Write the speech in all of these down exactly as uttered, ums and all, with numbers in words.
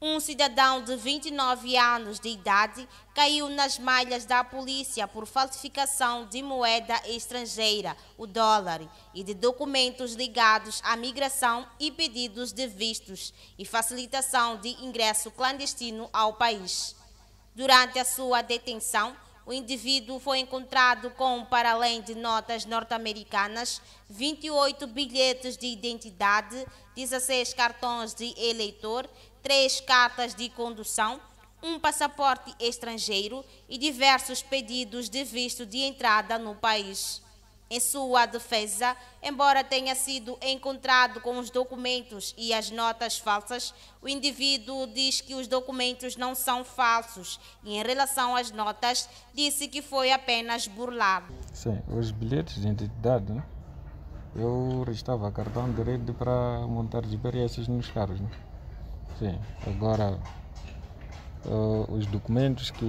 Um cidadão de vinte e nove anos de idade caiu nas malhas da polícia por falsificação de moeda estrangeira, o dólar, e de documentos ligados à migração e pedidos de vistos e facilitação de ingresso clandestino ao país. Durante a sua detenção, o indivíduo foi encontrado com, para além de notas norte-americanas, vinte e oito bilhetes de identidade, dezesseis cartões de eleitor, três cartas de condução, um passaporte estrangeiro e diversos pedidos de visto de entrada no país. Em sua defesa, embora tenha sido encontrado com os documentos e as notas falsas, o indivíduo diz que os documentos não são falsos e, em relação às notas, disse que foi apenas burlado. Sim, os bilhetes de identidade, né? Eu estava cartão de rede para montar experiências nos carros, né? Sim, agora uh, os documentos que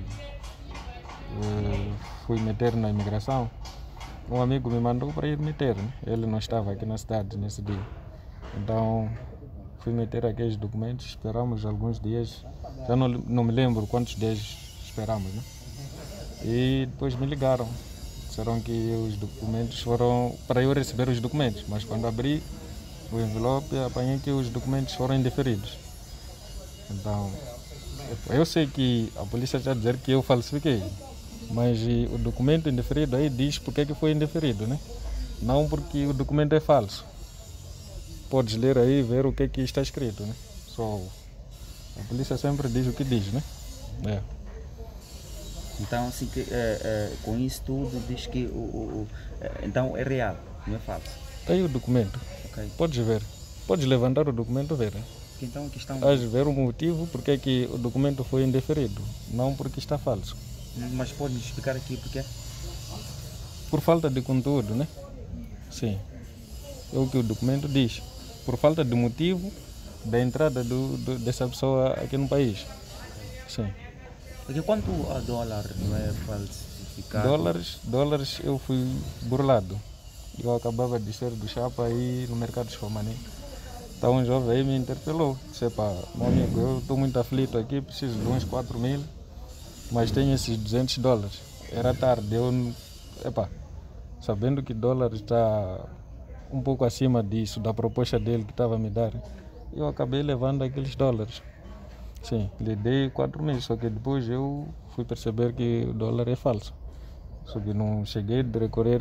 uh, fui meter na imigração, um amigo me mandou para ir meter, né? Ele não estava aqui na cidade nesse dia. Então fui meter aqueles documentos, esperamos alguns dias, já não, não me lembro quantos dias esperamos, né? E depois me ligaram, disseram que os documentos foram para eu receber os documentos, mas quando abri o envelope apanhei que os documentos foram indeferidos. Então eu sei que a polícia já dizer que eu falsifiquei, mas o documento indeferido aí diz porque é que foi indeferido, né? Não porque o documento é falso. Podes ler aí e ver o que é que está escrito, né? Só a polícia sempre diz o que diz, né? É. Então, assim, que, é, é, com isso tudo diz que o, o, o é, então é real, não é falso. Tem o documento. Okay. Podes ver. Podes levantar o documento e ver. Né? Então, a questão... Vais ver o motivo porque é que o documento foi indeferido, não porque está falso. Mas pode explicar aqui porquê? Por falta de conteúdo, né? Sim. É o que o documento diz. Por falta de motivo da entrada do, do, dessa pessoa aqui no país. Sim. Porque quanto a dólar não é falsificado? Dólares, dólares eu fui burlado. Eu acabava de ser do chapa aí no mercado de Fomani. Então um jovem aí me interpelou. Disse, pá, meu amigo, eu estou muito aflito aqui, preciso de uns quatro mil. Mas tenho esses duzentos dólares. Era tarde, eu, epa, sabendo que o dólar está um pouco acima disso, da proposta dele que estava a me dar, eu acabei levando aqueles dólares. Sim, lhe dei quatro mil, só que depois eu fui perceber que o dólar é falso. Só que não cheguei a recorrer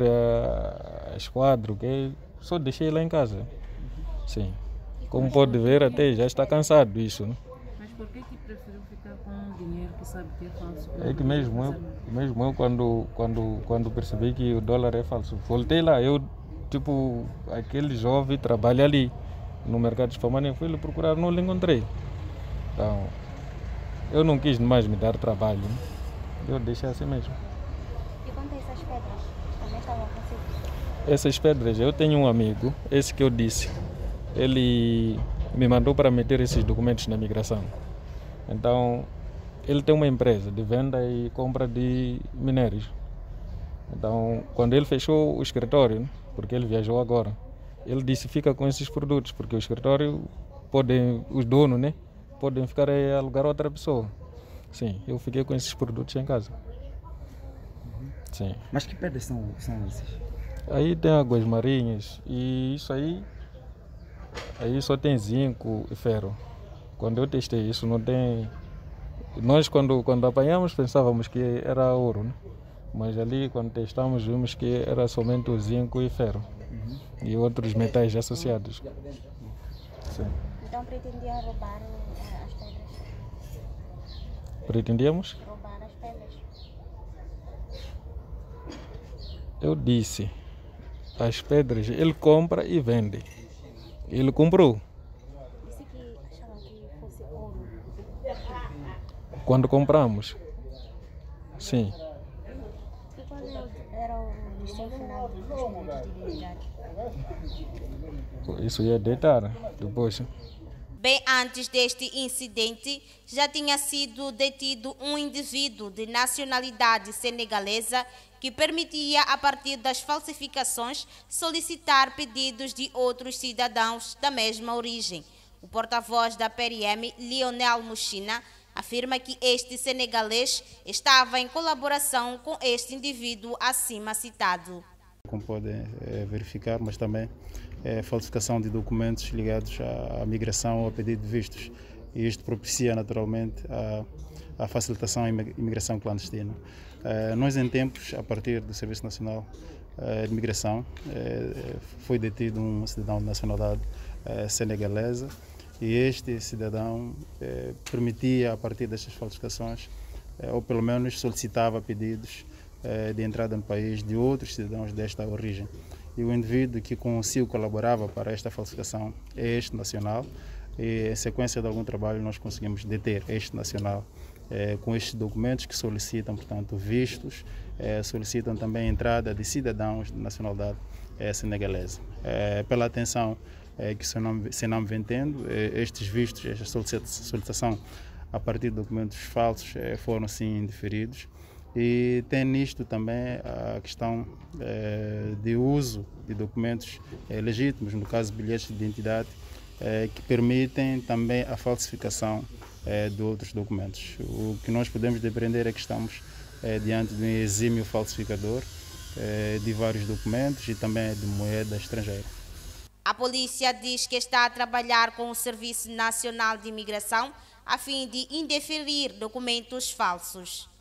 à esquadra, okay? Só deixei lá em casa. Sim, como pode ver até já está cansado isso, né? Por que que preferiu ficar com um dinheiro que sabe que é falso? É que mesmo eu, mesmo eu quando, quando, quando percebi que o dólar é falso, voltei lá, eu, tipo, aquele jovem trabalha ali, no mercado de Fomani, fui lhe procurar, não lhe encontrei. Então, eu não quis mais me dar trabalho, né? Eu deixei assim mesmo. E quanto a essas pedras, também estavam consigo? Essas pedras, eu tenho um amigo, esse que eu disse, ele me mandou para meter esses documentos na imigração. Então, ele tem uma empresa de venda e compra de minérios. Então, quando ele fechou o escritório, né, porque ele viajou agora, ele disse fica com esses produtos, porque o escritório, podem, os donos, né, podem ficar a alugar outra pessoa. Sim, eu fiquei com esses produtos em casa. Uhum. Sim. Mas que pedras são, são esses? Aí tem águas marinhas e isso aí, aí só tem zinco e ferro. Quando eu testei isso, não tem... Nós, quando, quando apanhamos, pensávamos que era ouro, né? Mas ali, quando testamos, vimos que era somente o zinco e ferro. Uhum. E outros metais associados. Sim. Então pretendiam roubar as pedras? Pretendíamos? Roubar as pedras. Eu disse, as pedras ele compra e vende. Ele comprou. Quando compramos, sim. E qual era o destino final dos documentos de identidade? Isso ia deitar depois. Bem antes deste incidente, já tinha sido detido um indivíduo de nacionalidade senegalesa que permitia, a partir das falsificações, solicitar pedidos de outros cidadãos da mesma origem. O porta-voz da P R M, Lionel Muchina, afirma que este senegalês estava em colaboração com este indivíduo acima citado. Como podem é, verificar, mas também é, falsificação de documentos ligados à, à migração ou ao pedido de vistos. E isto propicia naturalmente a, a facilitação à imigração clandestina. É, nós, em tempos, a partir do Serviço Nacional é, de Migração, é, foi detido um cidadão de nacionalidade é, senegalesa. E este cidadão eh, permitia, a partir destas falsificações, eh, ou pelo menos solicitava pedidos eh, de entrada no país de outros cidadãos desta origem. E o indivíduo que consigo colaborava para esta falsificação é este nacional. E, em sequência de algum trabalho, nós conseguimos deter este nacional eh, com estes documentos que solicitam, portanto, vistos, eh, solicitam também a entrada de cidadãos de nacionalidade eh, senegalesa. Eh, pela atenção É, que o Senam vem tendo, é, estes vistos, esta solicitação a partir de documentos falsos é, foram sim indeferidos, e tem nisto também a questão é, de uso de documentos é, legítimos, no caso bilhetes de identidade, é, que permitem também a falsificação é, de outros documentos. O que nós podemos depreender é que estamos é, diante de um exímio falsificador é, de vários documentos e também de moeda estrangeira. A polícia diz que está a trabalhar com o Serviço Nacional de Imigração a fim de indeferir documentos falsos.